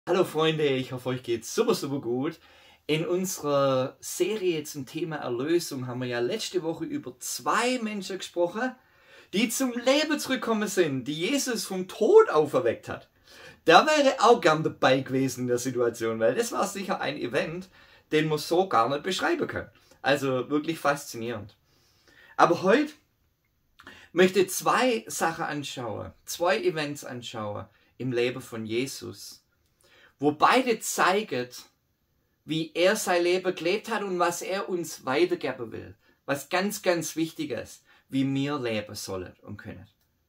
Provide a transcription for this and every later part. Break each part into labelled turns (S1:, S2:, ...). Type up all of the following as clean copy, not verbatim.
S1: Hallo Freunde, ich hoffe euch geht's super gut. In unserer Serie zum Thema Erlösung haben wir ja letzte Woche über 2 Menschen gesprochen, die zum Leben zurückgekommen sind, die Jesus vom Tod auferweckt hat. Da wäre auch gern dabei gewesen in der Situation, weil das war sicher ein Event, den man so gar nicht beschreiben kann. Also wirklich faszinierend. Aber heute möchte ich 2 Sachen anschauen, 2 Events anschauen im Leben von Jesus, wo beide zeigen, wie er sein Leben gelebt hat und was er uns weitergeben will. Was ganz wichtig ist, wie wir leben sollen und können.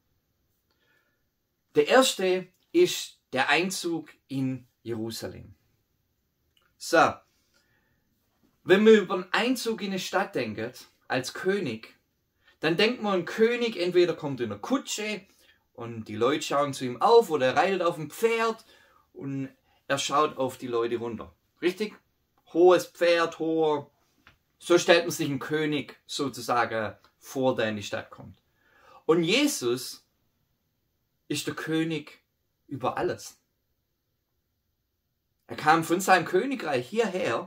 S1: Der erste ist der Einzug in Jerusalem. So, wenn wir über einen Einzug in eine Stadt denken, als König, dann denkt man, ein König entweder kommt in einer Kutsche und die Leute schauen zu ihm auf oder er reitet auf dem Pferd und er schaut auf die Leute runter. Richtig? Hohes Pferd, hoher. So stellt man sich einen König sozusagen vor, der in die Stadt kommt. Und Jesus ist der König über alles. Er kam von seinem Königreich hierher,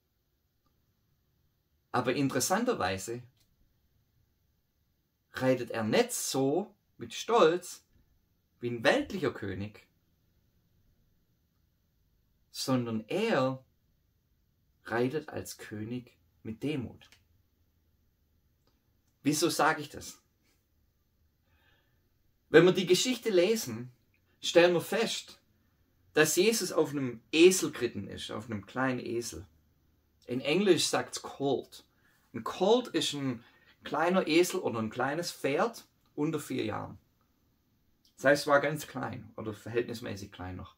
S1: aber interessanterweise reitet er nicht so mit Stolz wie ein weltlicher König, sondern er reitet als König mit Demut. Wieso sage ich das? Wenn wir die Geschichte lesen, stellen wir fest, dass Jesus auf einem Esel geritten ist, auf einem kleinen Esel. In Englisch sagt es Colt. Ein Colt ist ein kleiner Esel oder ein kleines Pferd unter 4 Jahren. Das heißt, es war ganz klein oder verhältnismäßig klein noch.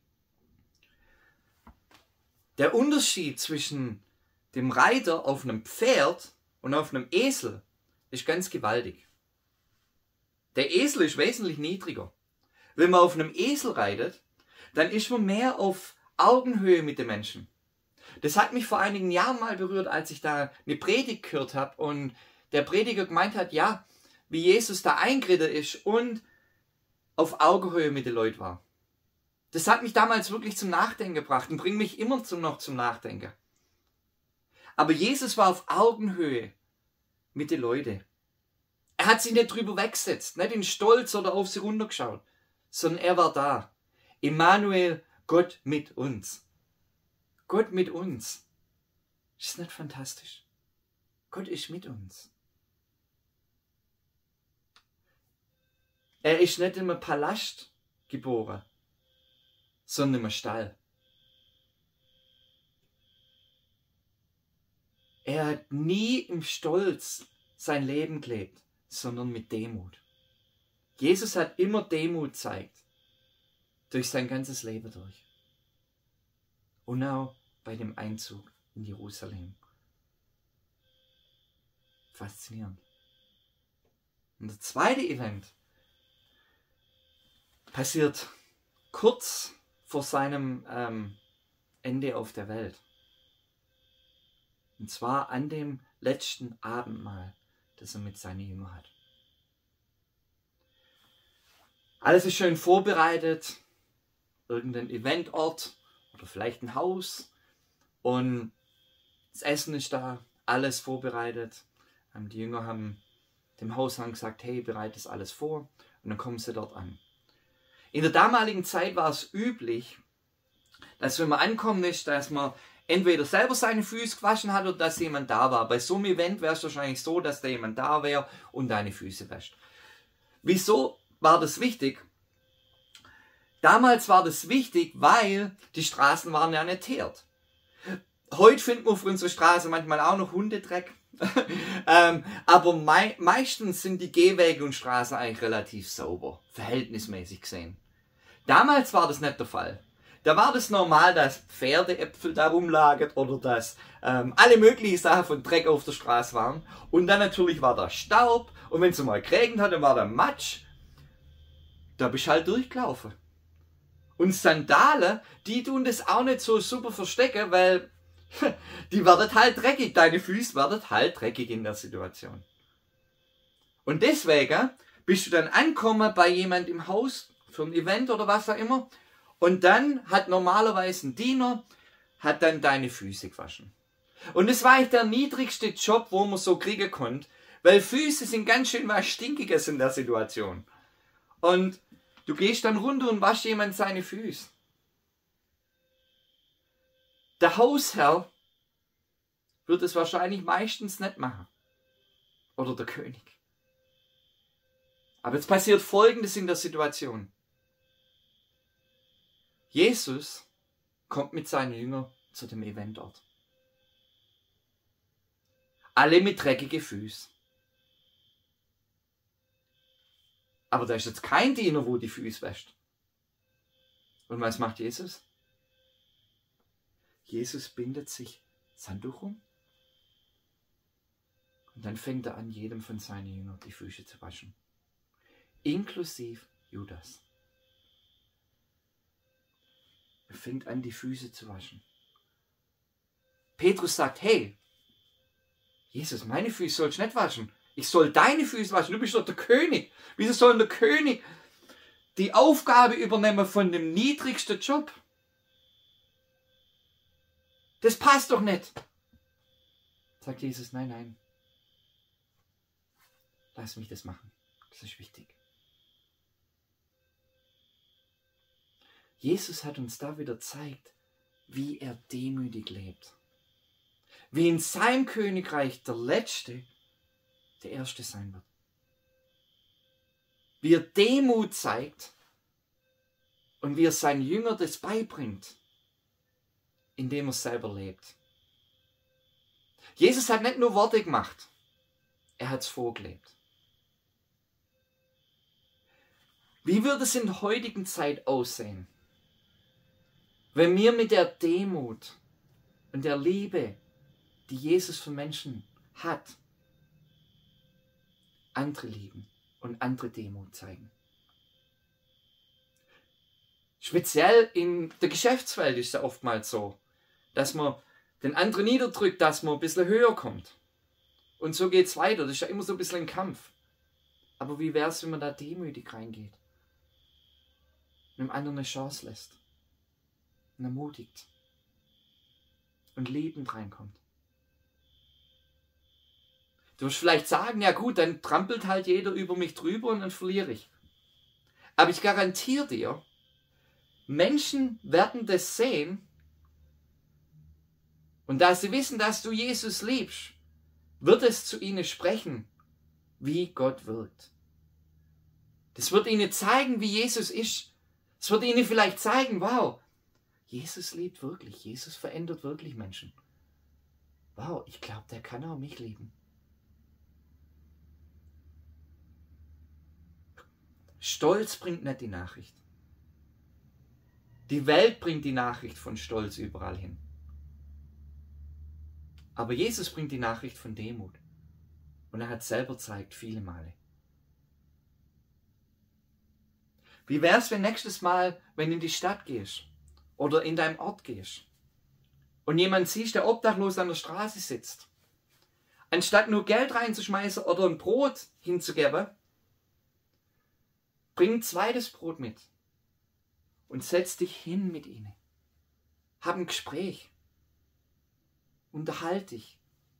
S1: Der Unterschied zwischen dem Reiter auf einem Pferd und auf einem Esel ist ganz gewaltig. Der Esel ist wesentlich niedriger. Wenn man auf einem Esel reitet, dann ist man mehr auf Augenhöhe mit den Menschen. Das hat mich vor einigen Jahren mal berührt, als ich da eine Predigt gehört habe und der Prediger gemeint hat, ja, wie Jesus da eingeritten ist und auf Augenhöhe mit den Leuten war. Das hat mich damals wirklich zum Nachdenken gebracht und bringt mich immer noch zum Nachdenken. Aber Jesus war auf Augenhöhe mit den Leuten. Er hat sich nicht drüber weggesetzt, nicht in Stolz oder auf sie runtergeschaut, sondern er war da. Immanuel, Gott mit uns. Gott mit uns. Ist das nicht fantastisch? Gott ist mit uns. Er ist nicht in einem Palast geboren, sondern im Stall. Er hat nie im Stolz sein Leben gelebt, sondern mit Demut. Jesus hat immer Demut gezeigt, durch sein ganzes Leben durch. Und auch bei dem Einzug in Jerusalem. Faszinierend. Und das zweite Event passiert kurz vor seinem Ende auf der Welt. Und zwar an dem letzten Abendmahl, das er mit seinen Jüngern hat. Alles ist schön vorbereitet, irgendein Eventort oder vielleicht ein Haus und das Essen ist da, alles vorbereitet. Die Jünger haben dem Hausherrn gesagt, hey, bereite das alles vor und dann kommen sie dort an. In der damaligen Zeit war es üblich, dass wenn man ankommen ist, dass man entweder selber seine Füße gewaschen hat oder dass jemand da war. Bei so einem Event wäre es wahrscheinlich so, dass da jemand da wäre und deine Füße wäscht. Wieso war das wichtig? Damals war das wichtig, weil die Straßen waren ja nicht teert. Heute finden wir auf unserer Straße manchmal auch noch Hundedreck. Aber meistens sind die Gehwege und Straßen eigentlich relativ sauber, verhältnismäßig gesehen. Damals war das nicht der Fall. Da war das normal, dass Pferdeäpfel da rumlagen oder dass alle möglichen Sachen von Dreck auf der Straße waren. Und dann natürlich war da Staub und wenn es mal geregnet hat, dann war da Matsch. Da bist du halt durchgelaufen. Und Sandalen, die tun das auch nicht so super verstecken, weil die werden halt dreckig. Deine Füße werden halt dreckig in der Situation. Und deswegen bist du dann angekommen bei jemand im Haus für ein Event oder was auch immer Und dann hat normalerweise ein Diener, hat dann deine Füße gewaschen. Und das war eigentlich der niedrigste Job, wo man so kriegen konnte, weil Füße sind ganz schön was Stinkiges in der Situation. Und du gehst dann runter und waschst jemand seine Füße. Der Hausherr wird es wahrscheinlich meistens nicht machen. Oder der König. Aber jetzt passiert Folgendes in der Situation. Jesus kommt mit seinen Jüngern zu dem Eventort. Alle mit dreckigen Füßen. Aber da ist jetzt kein Diener, wo die Füße wäscht. Und was macht Jesus? Jesus bindet sich sein Tuch um. Und dann fängt er an, jedem von seinen Jüngern die Füße zu waschen. Inklusive Judas. Er fängt an, die Füße zu waschen. Petrus sagt, hey, Jesus, meine Füße sollst du nicht waschen. Ich soll deine Füße waschen. Du bist doch der König. Wieso soll der König die Aufgabe übernehmen von dem niedrigsten Job? Das passt doch nicht. Sagt Jesus, nein, nein. Lass mich das machen. Das ist wichtig. Jesus hat uns da wieder gezeigt, wie er demütig lebt. Wie in seinem Königreich der Letzte der Erste sein wird. Wie er Demut zeigt und wie er seinen Jüngern das beibringt, indem er selber lebt. Jesus hat nicht nur Worte gemacht, er hat es vorgelebt. Wie würde es in der heutigen Zeit aussehen, wenn wir mit der Demut und der Liebe, die Jesus für Menschen hat, andere lieben und andere Demut zeigen? Speziell in der Geschäftswelt ist es ja oftmals so, dass man den anderen niederdrückt, dass man ein bisschen höher kommt. Und so geht es weiter. Das ist ja immer so ein bisschen ein Kampf. Aber wie wäre es, wenn man da demütig reingeht? Und dem anderen eine Chance lässt. Und ermutigt. Und liebend reinkommt. Du wirst vielleicht sagen, ja gut, dann trampelt halt jeder über mich drüber und dann verliere ich. Aber ich garantiere dir, Menschen werden das sehen und da sie wissen, dass du Jesus liebst, wird es zu ihnen sprechen, wie Gott wirkt. Das wird ihnen zeigen, wie Jesus ist. Es wird ihnen vielleicht zeigen, wow, Jesus liebt wirklich, Jesus verändert wirklich Menschen. Wow, ich glaube, der kann auch mich lieben. Stolz bringt nicht die Nachricht. Die Welt bringt die Nachricht von Stolz überall hin. Aber Jesus bringt die Nachricht von Demut. Und er hat selber gezeigt, viele Male. Wie wäre es, wenn nächstes Mal, wenn du in die Stadt gehst oder in deinem Ort gehst und jemand siehst, der obdachlos an der Straße sitzt, anstatt nur Geld reinzuschmeißen oder ein Brot hinzugeben, bring ein zweites Brot mit und setz dich hin mit ihnen. Hab ein Gespräch. Unterhalte dich.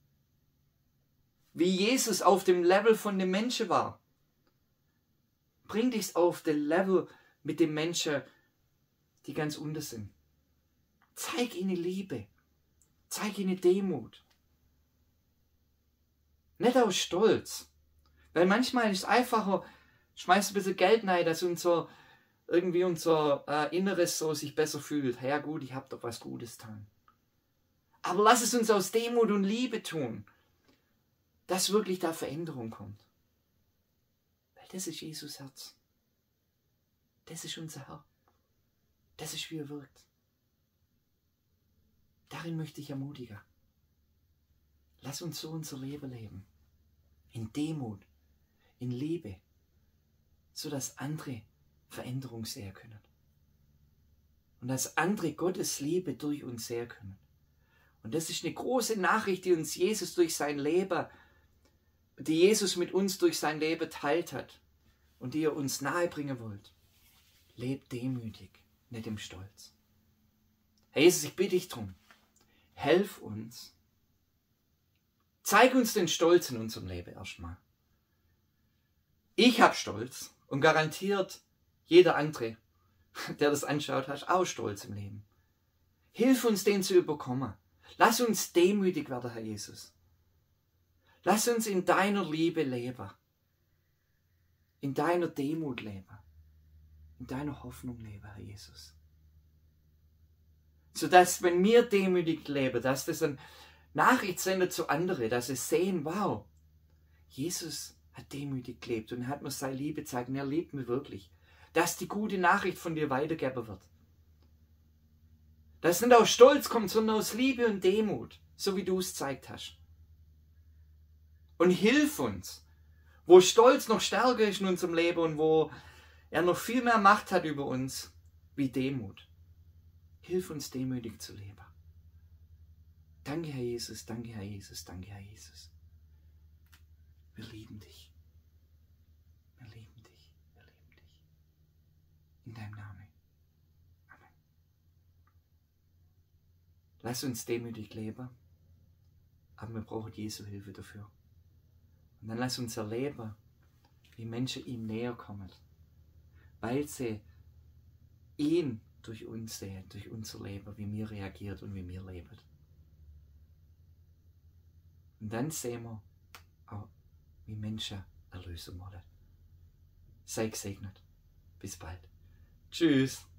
S1: Wie Jesus auf dem Level von dem Menschen war. Bring dich auf das Level mit den Menschen, die ganz unten sind. Zeig ihnen Liebe. Zeig ihnen Demut. Nicht aus Stolz. Weil manchmal ist es einfacher, schmeiß ein bisschen Geld rein, dass unser Inneres so sich besser fühlt. Ja gut, ich habe doch was Gutes getan. Aber lass es uns aus Demut und Liebe tun, dass wirklich da Veränderung kommt. Weil das ist Jesus Herz. Das ist unser Herr. Das ist, wie er wirkt. Darin möchte ich ermutigen. Lass uns so unser Leben leben. In Demut, in Liebe, sodass andere Veränderung sehen können. Und dass andere Gottes Liebe durch uns sehen können. Und das ist eine große Nachricht, die uns Jesus durch sein Leben, die Jesus mit uns durch sein Leben teilt hat und die er uns nahebringen wollt. Lebt demütig nicht im Stolz. Herr Jesus, ich bitte dich drum, helf uns. Zeig uns den Stolz in unserem Leben erstmal. Ich habe Stolz und garantiert jeder andere, der das anschaut, hat auch Stolz im Leben. Hilf uns, den zu überkommen. Lass uns demütig werden, Herr Jesus. Lass uns in deiner Liebe leben. In deiner Demut leben. In deiner Hoffnung leben, Herr Jesus. Sodass, wenn wir demütig leben, dass das eine Nachricht sendet zu anderen, dass sie sehen, wow, Jesus hat demütig gelebt und er hat mir seine Liebe gezeigt und er liebt mich wirklich. Dass die gute Nachricht von dir weitergegeben wird. Dass nicht aus Stolz kommt, sondern aus Liebe und Demut, so wie du es gezeigt hast. Und hilf uns, wo Stolz noch stärker ist in unserem Leben und wo er noch viel mehr Macht hat über uns, wie Demut. Hilf uns, demütig zu leben. Danke, Herr Jesus, danke, Herr Jesus, danke, Herr Jesus. Wir lieben dich. Wir lieben dich. Wir lieben dich. In deinem Namen. Amen. Lass uns demütig leben, aber wir brauchen Jesu Hilfe dafür. Und dann lass uns erleben, wie Menschen ihm näher kommen, weil sie ihn durch uns sehen, durch unser Leben, wie wir reagiert und wie wir leben. Und dann sehen wir auch, wie Menschen Erlösung wollen. Sei gesegnet. Bis bald. Tschüss.